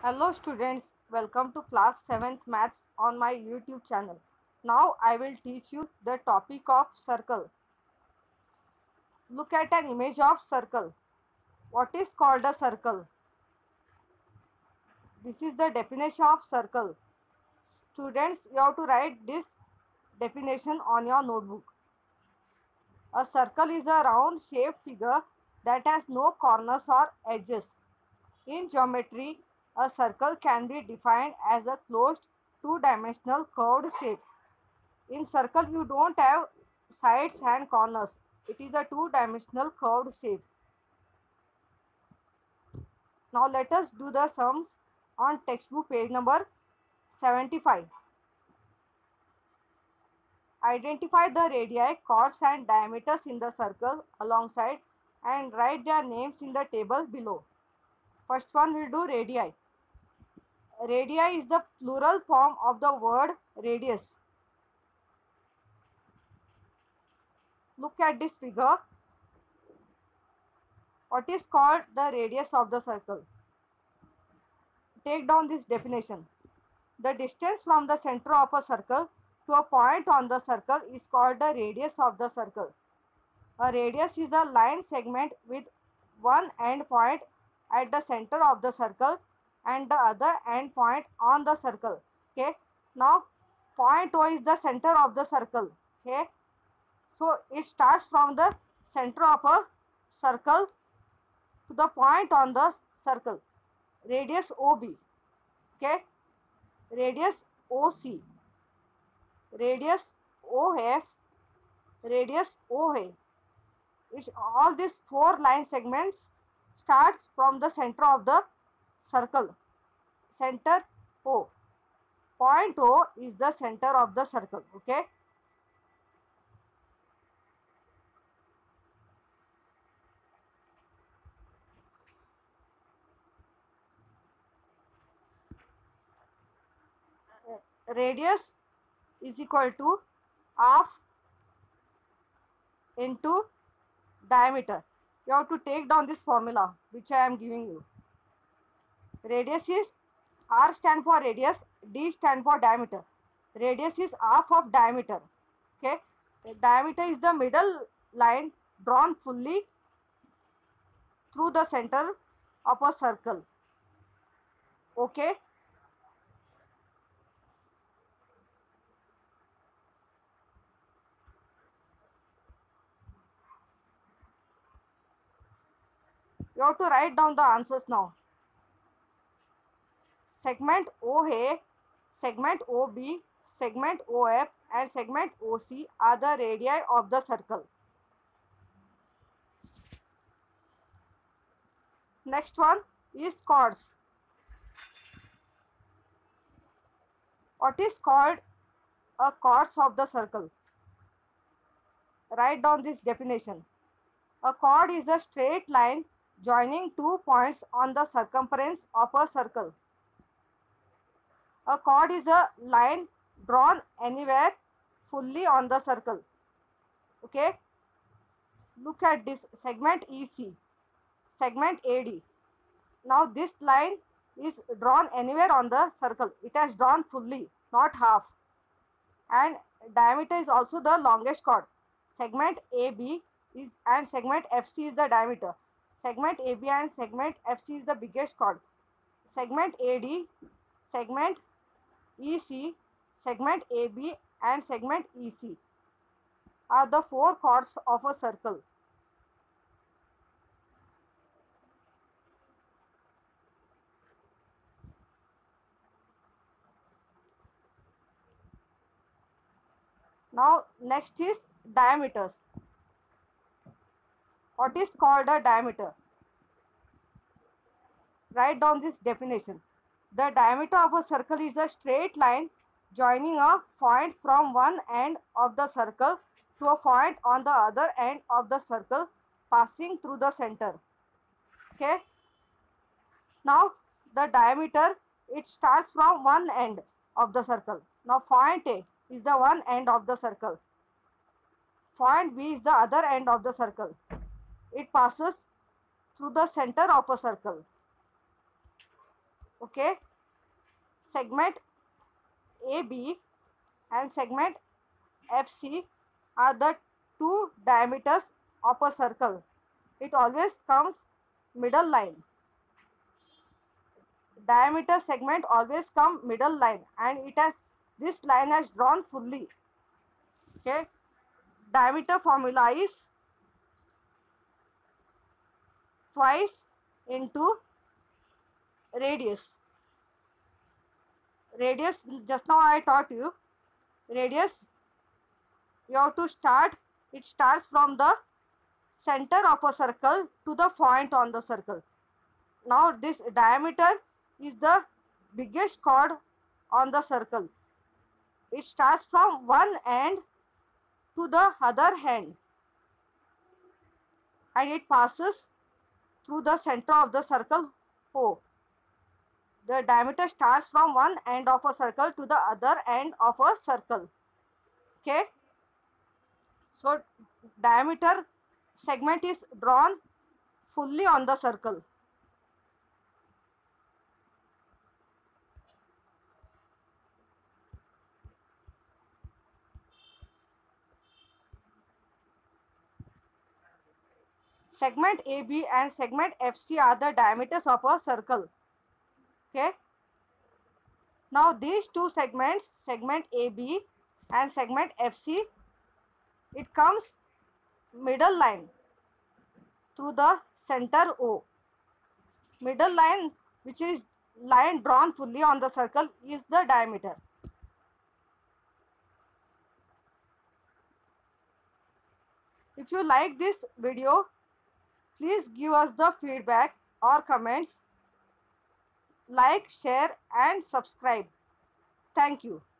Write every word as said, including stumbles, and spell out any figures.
Hello students, welcome to class seventh maths on my YouTube channel. Now I will teach you the topic of circle. Look at an image of circle. What is called a circle? This is the definition of circle. Students, you have to write this definition on your notebook. A circle is a round shaped figure that has no corners or edges. In geometry, a circle can be defined as a closed two-dimensional curved shape. In circle, you don't have sides and corners. It is a two-dimensional curved shape. Now let us do the sums on textbook page number seventy-five. Identify the radii, chords and diameters in the circle alongside and write their names in the table below. First one will do radii. Radii is the plural form of the word radius. Look at this figure. What is called the radius of the circle? Take down this definition. The distance from the center of a circle to a point on the circle is called the radius of the circle. A radius is a line segment with one end point at the center of the circle and the other end point on the circle. Okay. Now, point O is the center of the circle. Okay. So, it starts from the center of a circle to the point on the circle. Radius O B. Okay. Radius O C. Radius O F. Radius O A. Which all these four line segments starts from the center of the circle. Center O. Point O is the center of the circle. Okay. Radius is equal to half into diameter. You have to take down this formula which I am giving you. Radius is R stand for radius, D stand for diameter. Radius is half of diameter. Okay. The diameter is the middle line drawn fully through the center of a circle. Okay. You have to write down the answers now. Segment O A, segment O B, segment O F and segment O C are the radii of the circle. Next one is chords. What is called a chords of the circle? Write down this definition. A chord is a straight line joining two points on the circumference of a circle. A chord is a line drawn anywhere fully on the circle. Okay. Look at this segment E C, segment A D. Now this line is drawn anywhere on the circle. It has drawn fully, not half. And diameter is also the longest chord. Segment A B is and segment F C is the diameter. Segment A B and segment F C is the biggest chord. Segment A D, segment E C, segment A B and segment E C are the four chords of a circle. Now next is diameters. What is called a diameter? Write down this definition. The diameter of a circle is a straight line joining a point from one end of the circle to a point on the other end of the circle passing through the center. Okay. Now the diameter, it starts from one end of the circle. Now point A is the one end of the circle. Point B is the other end of the circle. It passes through the center of a circle. Okay, segment A B and segment F C are the two diameters of a circle. It always comes middle line. Diameter segment always come middle line, and it has this line has drawn fully. Okay, diameter formula is twice into radius. Radius, just now I taught you, radius you have to start, it starts from the center of a circle to the point on the circle. Now this diameter is the biggest chord on the circle. It starts from one end to the other end, and it passes through the center of the circle O. The diameter starts from one end of a circle to the other end of a circle. Okay. So diameter segment is drawn fully on the circle. Segment A B and segment F C are the diameters of a circle. Okay. Now these two segments, segment A B and segment F C, it comes middle line through the center O. Middle line, which is line drawn fully on the circle, is the diameter. If you like this video, please give us the feedback or comments. Like, share and subscribe. Thank you.